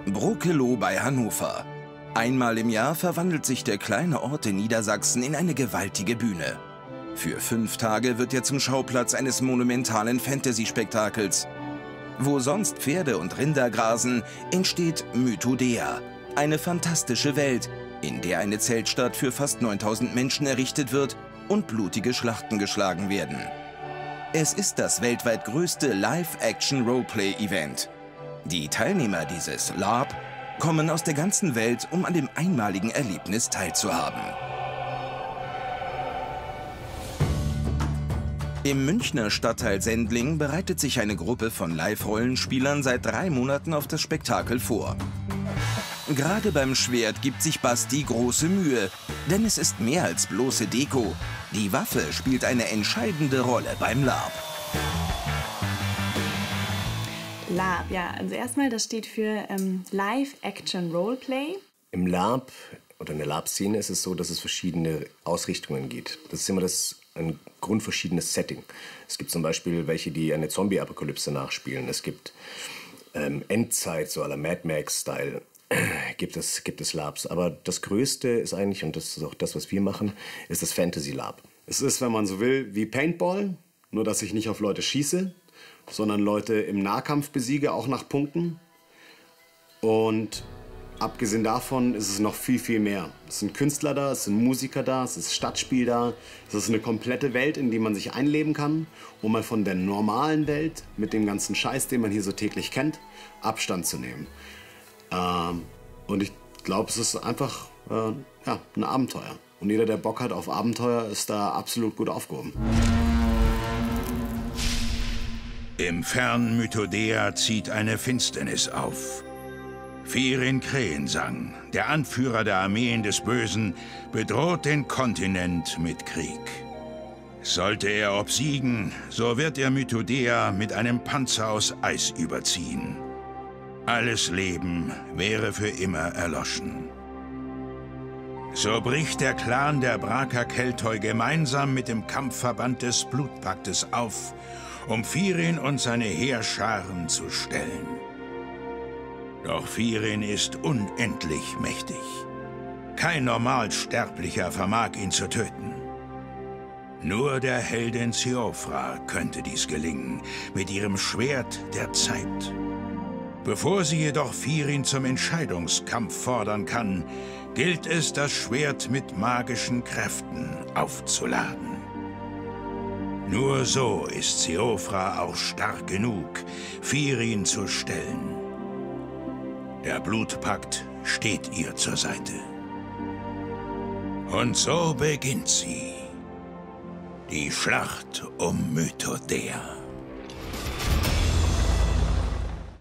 Brokeloh bei Hannover. Einmal im Jahr verwandelt sich der kleine Ort in Niedersachsen in eine gewaltige Bühne. Für 5 Tage wird er zum Schauplatz eines monumentalen Fantasy-Spektakels. Wo sonst Pferde und Rinder grasen, entsteht Mythodea, eine fantastische Welt, in der eine Zeltstadt für fast 9000 Menschen errichtet wird und blutige Schlachten geschlagen werden. Es ist das weltweit größte Live-Action-Roleplay-Event. Die Teilnehmer dieses LARP kommen aus der ganzen Welt, um an dem einmaligen Erlebnis teilzuhaben. Im Münchner Stadtteil Sendling bereitet sich eine Gruppe von Live-Rollenspielern seit 3 Monaten auf das Spektakel vor. Gerade beim Schwert gibt sich Basti große Mühe, denn es ist mehr als bloße Deko. Die Waffe spielt eine entscheidende Rolle beim LARP. LARP, ja, also erstmal, das steht für Live-Action-Roleplay. Im LARP oder in der LARP-Szene ist es so, dass es verschiedene Ausrichtungen gibt. Das ist immer ein grundverschiedenes Setting. Es gibt zum Beispiel welche, die eine Zombie-Apokalypse nachspielen. Es gibt Endzeit, so à la Mad Max-Style, gibt es LARPs. Aber das Größte ist eigentlich, und das ist auch das, was wir machen, ist das Fantasy-LARP. Es ist, wenn man so will, wie Paintball, nur dass ich nicht auf Leute schieße, sondern Leute im Nahkampf besiege, auch nach Punkten. Und abgesehen davon ist es noch viel, viel mehr. Es sind Künstler da, es sind Musiker da, es ist Stadtspiel da. Es ist eine komplette Welt, in die man sich einleben kann, um mal von der normalen Welt mit dem ganzen Scheiß, den man hier so täglich kennt, Abstand zu nehmen. Und ich glaube, es ist einfach ein Abenteuer. Und jeder, der Bock hat auf Abenteuer, ist da absolut gut aufgehoben. Im fernen Mythodea zieht eine Finsternis auf. Firin Krähensang, der Anführer der Armeen des Bösen, bedroht den Kontinent mit Krieg. Sollte er obsiegen, so wird er Mythodea mit einem Panzer aus Eis überziehen. Alles Leben wäre für immer erloschen. So bricht der Clan der Braka Keltoi gemeinsam mit dem Kampfverband des Blutpaktes auf, um Firin und seine Heerscharen zu stellen. Doch Firin ist unendlich mächtig. Kein Normalsterblicher vermag ihn zu töten. Nur der Heldin Siofra könnte dies gelingen, mit ihrem Schwert der Zeit. Bevor sie jedoch Firin zum Entscheidungskampf fordern kann, gilt es, das Schwert mit magischen Kräften aufzuladen. Nur so ist Siofra auch stark genug, Firin zu stellen. Der Blutpakt steht ihr zur Seite. Und so beginnt sie. Die Schlacht um Mythodea.